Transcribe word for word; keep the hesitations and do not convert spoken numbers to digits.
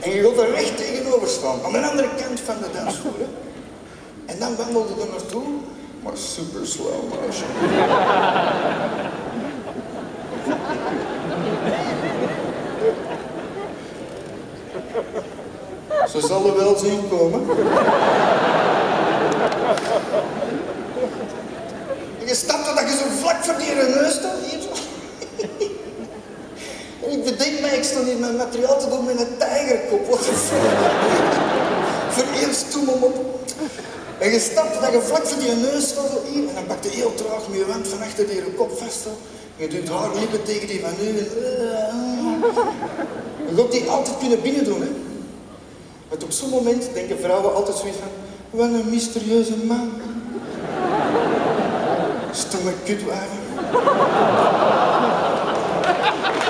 En je gaat er recht tegenover staan, aan de andere kant van de dansvloer. Hè. En dan wandelde er naartoe, maar super slow motion. Ze zal er wel zien komen. En je stapte dat je zo vlak voor die neus staat, hier zo. En ik bedenk mij, ik sta hier mijn materiaal te doen met een tijgerkop. Wat een voor één stoem om op. En je stapt dat je vlak voor die neus staat, zo hier. En dan pakt je heel traag met je wand van achter die je kop vast. En je duwt haar lippen tegen die van nu. En je gaat die altijd kunnen binnen doen, hè. Want op zo'n moment denken vrouwen altijd zoiets van, wat een mysterieuze man. Stomme kutwagen.